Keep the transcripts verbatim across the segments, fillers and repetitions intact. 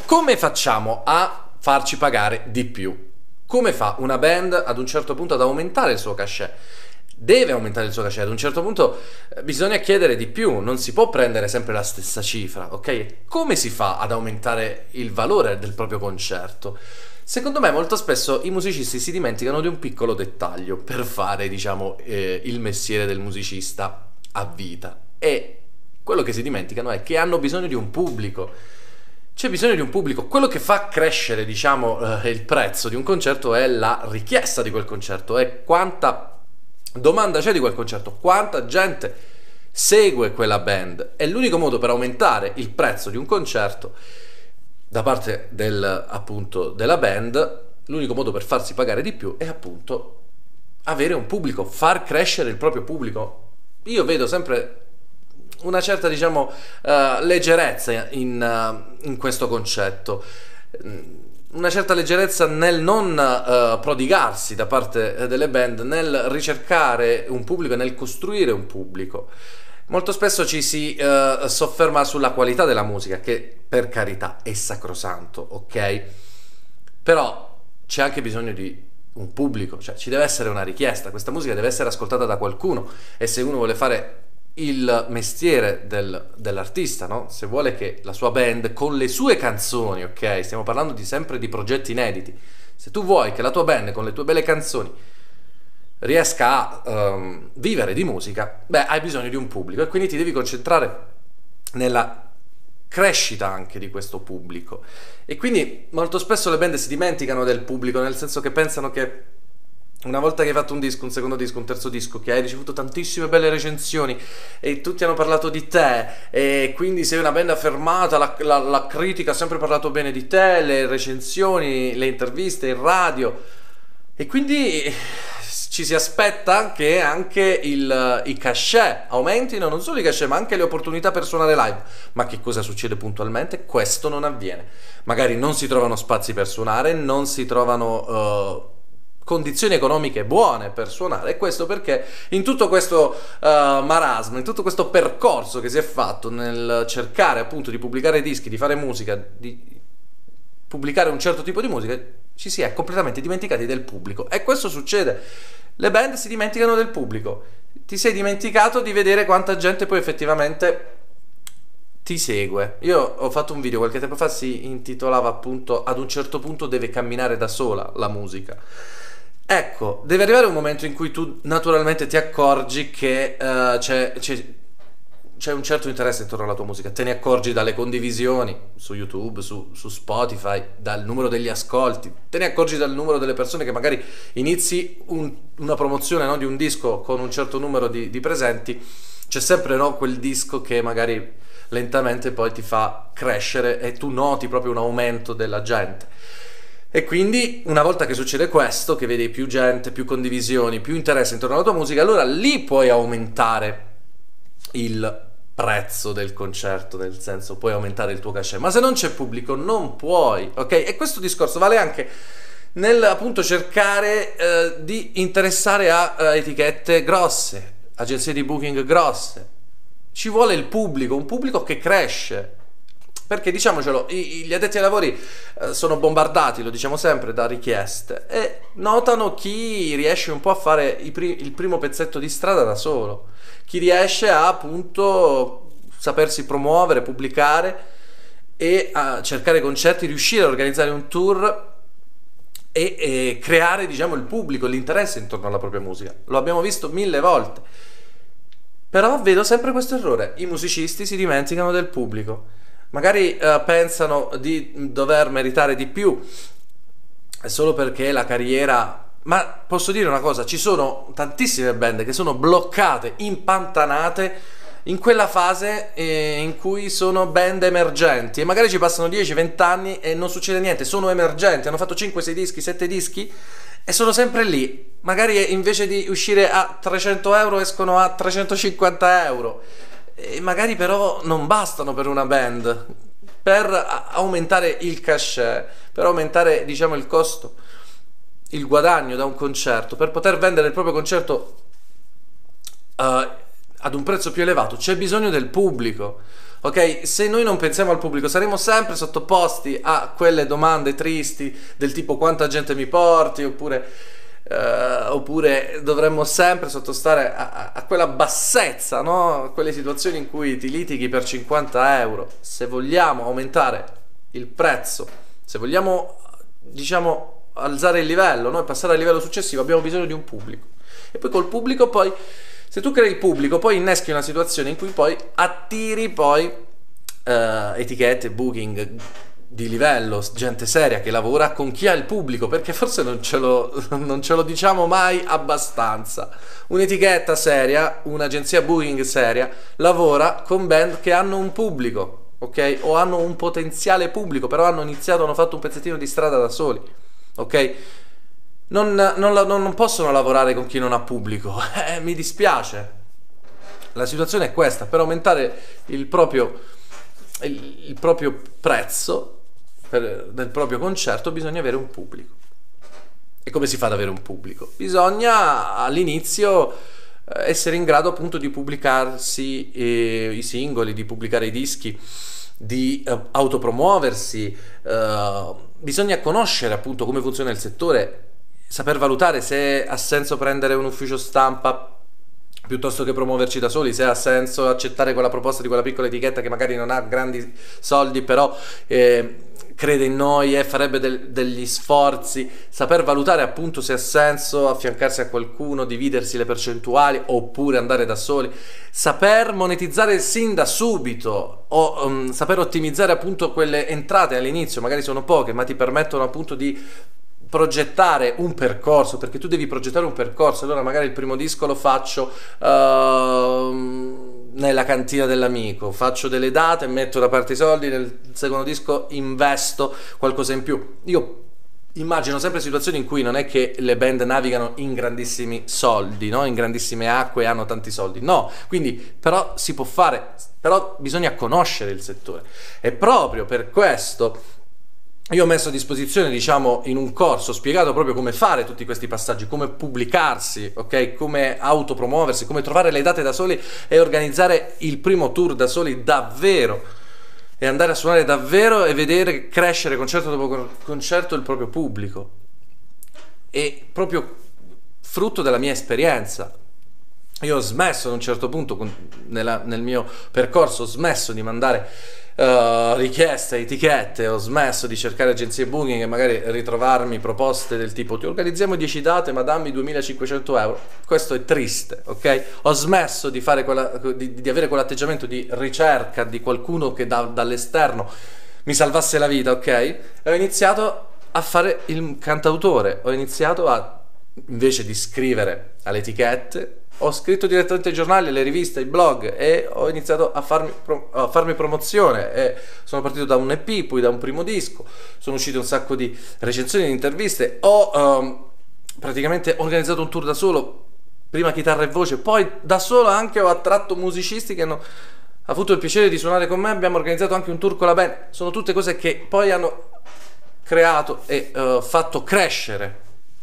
Come facciamo a farci pagare di più? Come fa una band ad un certo punto ad aumentare il suo cachet? Deve aumentare il suo cachet, ad un certo punto eh, bisogna chiedere di più, non si può prendere sempre la stessa cifra, ok? Come si fa ad aumentare il valore del proprio concerto? Secondo me molto spesso i musicisti si dimenticano di un piccolo dettaglio per fare, diciamo, eh, il mestiere del musicista a vita, e quello che si dimenticano è che hanno bisogno di un pubblico. C'è bisogno di un pubblico. Quello che fa crescere, diciamo, eh, il prezzo di un concerto è la richiesta di quel concerto, è quanta domanda c'è di quel concerto, quanta gente segue quella band. È l'unico modo per aumentare il prezzo di un concerto da parte del, appunto, della band. L'unico modo per farsi pagare di più è appunto avere un pubblico, far crescere il proprio pubblico. Io vedo sempre una certa, diciamo, uh, leggerezza in, uh, in questo concetto, una certa leggerezza nel non uh, prodigarsi da parte delle band nel ricercare un pubblico e nel costruire un pubblico. Molto spesso ci si uh, sofferma sulla qualità della musica, che per carità è sacrosanto, ok? Però c'è anche bisogno di un pubblico, cioè ci deve essere una richiesta, questa musica deve essere ascoltata da qualcuno, e se uno vuole fare il mestiere del, dell'artista, no? Se vuole che la sua band con le sue canzoni, ok? Stiamo parlando di sempre di progetti inediti. Se tu vuoi che la tua band con le tue belle canzoni riesca a um, vivere di musica, beh, hai bisogno di un pubblico, e quindi ti devi concentrare nella crescita anche di questo pubblico. E quindi molto spesso le band si dimenticano del pubblico, nel senso che pensano che una volta che hai fatto un disco, un secondo disco, un terzo disco, che hai ricevuto tantissime belle recensioni e tutti hanno parlato di te, e quindi sei una band affermata, la, la, la critica ha sempre parlato bene di te, le recensioni, le interviste in radio, e quindi ci si aspetta che anche il, i cachet aumentino, non solo i cachet ma anche le opportunità per suonare live. Ma che cosa succede puntualmente? Questo non avviene. Magari non si trovano spazi per suonare, non si trovano... Uh, condizioni economiche buone per suonare, e questo perché in tutto questo uh, marasma, in tutto questo percorso che si è fatto nel cercare appunto di pubblicare dischi, di fare musica, di pubblicare un certo tipo di musica, ci si è completamente dimenticati del pubblico. E questo succede, le band si dimenticano del pubblico, ti sei dimenticato di vedere quanta gente poi effettivamente ti segue. Io ho fatto un video qualche tempo fa, si intitolava appunto "Ad un certo punto deve camminare da sola la musica". Ecco, deve arrivare un momento in cui tu naturalmente ti accorgi che uh, c'è, c'è, c'è un certo interesse intorno alla tua musica, te ne accorgi dalle condivisioni su YouTube, su, su Spotify, dal numero degli ascolti, te ne accorgi dal numero delle persone che magari inizi un, una promozione, no, di un disco con un certo numero di, di presenti, c'è sempre, no, quel disco che magari lentamente poi ti fa crescere e tu noti proprio un aumento della gente. E quindi una volta che succede questo, che vedi più gente, più condivisioni, più interesse intorno alla tua musica, allora lì puoi aumentare il prezzo del concerto, nel senso puoi aumentare il tuo cachet. Ma se non c'è pubblico non puoi, ok? E questo discorso vale anche nel appunto cercare eh, di interessare a eh, etichette grosse, agenzie di booking grosse. Ci vuole il pubblico, un pubblico che cresce. Perché diciamocelo, i, gli addetti ai lavori eh, sono bombardati, lo diciamo sempre, da richieste, e notano chi riesce un po' a fare i pri- il primo pezzetto di strada da solo, chi riesce a appunto sapersi promuovere, pubblicare e a cercare concerti, riuscire a organizzare un tour e, e creare, diciamo, il pubblico, l'interesse intorno alla propria musica. Lo abbiamo visto mille volte. Però vedo sempre questo errore, i musicisti si dimenticano del pubblico. Magari uh, pensano di dover meritare di più solo perché la carriera... Ma posso dire una cosa, ci sono tantissime band che sono bloccate, impantanate in quella fase eh, in cui sono band emergenti, e magari ci passano dieci venti anni e non succede niente, sono emergenti, hanno fatto cinque sei dischi, sette dischi e sono sempre lì. Magari invece di uscire a trecento euro escono a trecentocinquanta euro. E magari però non bastano per una band, per aumentare il cachet, per aumentare, diciamo, il costo, il guadagno da un concerto, per poter vendere il proprio concerto uh, ad un prezzo più elevato. C'è bisogno del pubblico, ok? Se noi non pensiamo al pubblico saremo sempre sottoposti a quelle domande tristi del tipo quanta gente mi porti, oppure, uh, oppure dovremmo sempre sottostare a, a, a quella bassezza, no? A quelle situazioni in cui ti litighi per cinquanta euro. Se vogliamo aumentare il prezzo, se vogliamo, diciamo, alzare il livello, no? E passare al livello successivo, abbiamo bisogno di un pubblico. E poi col pubblico poi, se tu crei il pubblico, poi inneschi una situazione in cui poi attiri poi eh, etichette, booking di livello, gente seria che lavora con chi ha il pubblico, perché forse non ce lo, non ce lo diciamo mai abbastanza. Un'etichetta seria, un'agenzia booking seria lavora con band che hanno un pubblico, ok? O hanno un potenziale pubblico, però hanno iniziato, hanno fatto un pezzettino di strada da soli, ok? Non, non, non possono lavorare con chi non ha pubblico, eh, mi dispiace. La situazione è questa: per aumentare il proprio, il, il proprio prezzo per, del proprio concerto bisogna avere un pubblico. E come si fa ad avere un pubblico? Bisogna all'inizio essere in grado appunto di pubblicarsi eh, i singoli, di pubblicare i dischi, di eh, autopromuoversi. Eh, bisogna conoscere appunto come funziona il settore, saper valutare se ha senso prendere un ufficio stampa piuttosto che promuoverci da soli, se ha senso accettare quella proposta di quella piccola etichetta che magari non ha grandi soldi, però eh, crede in noi e farebbe del, degli sforzi. Saper valutare appunto se ha senso affiancarsi a qualcuno, dividersi le percentuali oppure andare da soli. Saper monetizzare sin da subito, o um, saper ottimizzare appunto quelle entrate all'inizio, magari sono poche ma ti permettono appunto di progettare un percorso, perché tu devi progettare un percorso. Allora magari il primo disco lo faccio uh, nella cantina dell'amico, faccio delle date, metto da parte i soldi, nel secondo disco investo qualcosa in più. Io immagino sempre situazioni in cui non è che le band navigano in grandissimi soldi, no? In grandissime acque e hanno tanti soldi, no, quindi però si può fare, però bisogna conoscere il settore. E proprio per questo io ho messo a disposizione, diciamo, in un corso spiegato proprio come fare tutti questi passaggi, come pubblicarsi, ok? Come autopromuoversi, come trovare le date da soli e organizzare il primo tour da soli davvero, e andare a suonare davvero e vedere crescere concerto dopo concerto il proprio pubblico. E proprio frutto della mia esperienza. Io ho smesso ad un certo punto, nella, nel mio percorso, ho smesso di mandare uh, richieste, etichette, ho smesso di cercare agenzie booking e magari ritrovarmi proposte del tipo ti organizziamo dieci date ma dammi duemilacinquecento euro. Questo è triste, ok? Ho smesso di, fare quella, di, di avere quell'atteggiamento di ricerca di qualcuno che da, dall'esterno mi salvasse la vita, ok? E ho iniziato a fare il cantautore, ho iniziato a, invece di scrivere alle etichette, ho scritto direttamente ai giornali, alle riviste, ai blog, e ho iniziato a farmi, a farmi promozione, e sono partito da un E P, poi da un primo disco, sono uscite un sacco di recensioni, di interviste, ho um, praticamente organizzato un tour da solo, prima chitarra e voce, poi da solo anche ho attratto musicisti che hanno avuto il piacere di suonare con me, abbiamo organizzato anche un tour con la band. Sono tutte cose che poi hanno creato e uh, fatto crescere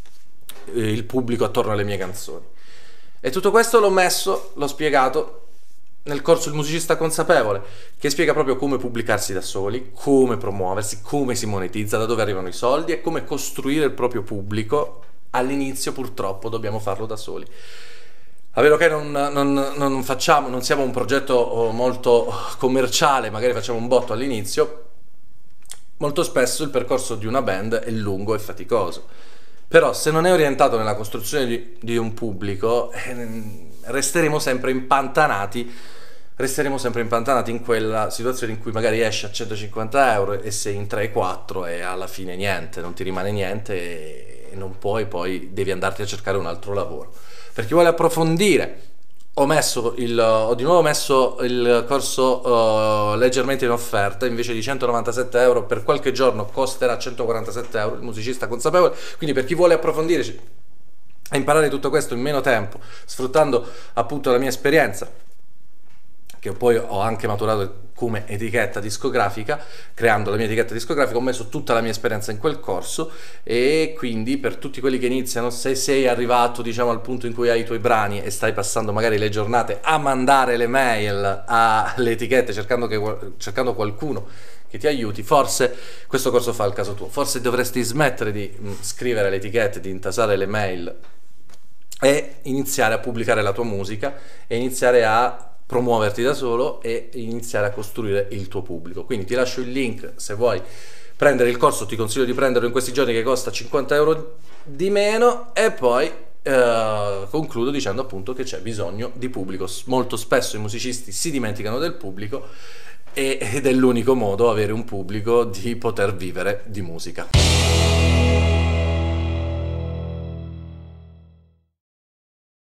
il pubblico attorno alle mie canzoni. E tutto questo l'ho messo, l'ho spiegato nel corso Il musicista consapevole, che spiega proprio come pubblicarsi da soli, come promuoversi, come si monetizza, da dove arrivano i soldi e come costruire il proprio pubblico. All'inizio purtroppo dobbiamo farlo da soli. A meno che non, non, non facciamo, non siamo un progetto molto commerciale, magari facciamo un botto all'inizio, molto spesso il percorso di una band è lungo e faticoso. Però se non è orientato nella costruzione di, di un pubblico, eh, resteremo sempre impantanati, resteremo sempre impantanati in quella situazione in cui magari esci a centocinquanta euro e sei in tre quattro e alla fine niente, non ti rimane niente e, e non puoi, poi devi andarti a cercare un altro lavoro. Per chi vuole approfondire, ho messo il, ho di nuovo messo il corso uh, leggermente in offerta, invece di centonovantasette euro per qualche giorno costerà centoquarantasette euro, il musicista consapevole. Quindi per chi vuole approfondire e imparare tutto questo in meno tempo, sfruttando appunto la mia esperienza, che poi ho anche maturato come etichetta discografica. Creando la mia etichetta discografica ho messo tutta la mia esperienza in quel corso, e quindi per tutti quelli che iniziano, se sei arrivato diciamo al punto in cui hai i tuoi brani e stai passando magari le giornate a mandare le mail alle etichette cercando, che, cercando qualcuno che ti aiuti, forse questo corso fa il caso tuo. Forse dovresti smettere di mh, scrivere le etichette, di intasare le mail e iniziare a pubblicare la tua musica e iniziare a promuoverti da solo e iniziare a costruire il tuo pubblico. Quindi ti lascio il link se vuoi prendere il corso, ti consiglio di prenderlo in questi giorni, che costa cinquanta euro di meno, e poi eh, concludo dicendo appunto che c'è bisogno di pubblico. Molto spesso i musicisti si dimenticano del pubblico, ed è l'unico modo, avere un pubblico, di poter vivere di musica.